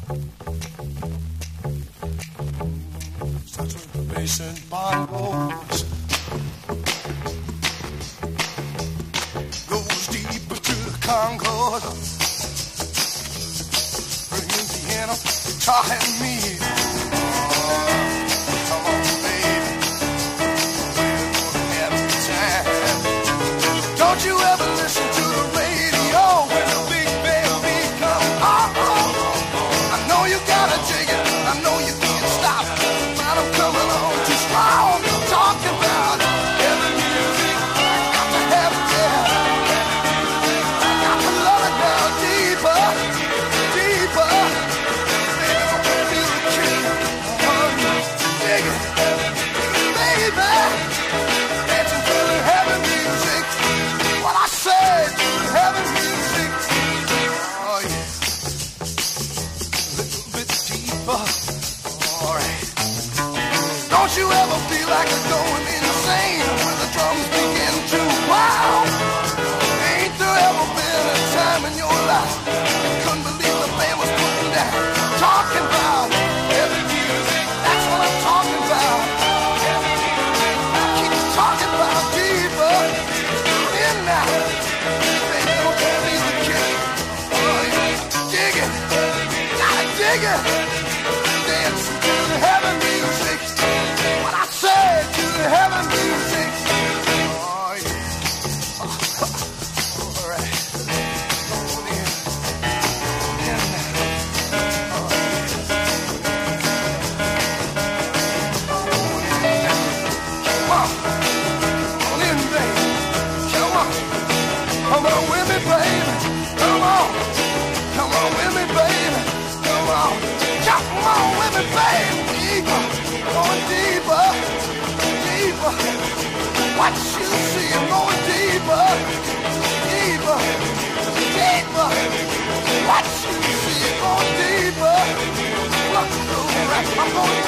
Basin bongos goes deeper to the Congo, bringing piano, guitar and me. Come on, baby, we're gonna have a time. Don't you ever listen to the radio when the big baby comes. I know you gotta dig it, I know you can't stop, but I'm coming on. I'm talking about heavy music. Got to have it, yeah. Got to love it now, deeper, deeper. Baby, don't feel the kick. Dig it, baby. Dancing to the heavy music. What I said, heavy music. Oh yeah, a little bit deeper. All right. Don't you ever feel like you're going insane when the drums begin to wow? Ain't there ever been a time in your life you couldn't believe the band was putting down? Talking about heavy music, that's what I'm talking about. I keep talking about deeper in now. Baby, don't be the kid. Oh, yeah. Dig it, gotta dig it. Dance to the heavy music. What I said to the heaven music. Oh yeah. All right. Come in. In now. Oh yeah. Come on. Come on in, baby. Come on. Come on with me, baby. Come on. Come on with me, baby. Come on. Come on with me, baby. Going deeper, deeper. What you see, going deeper, deeper, deeper. What you see, going deeper. Look, right, I'm going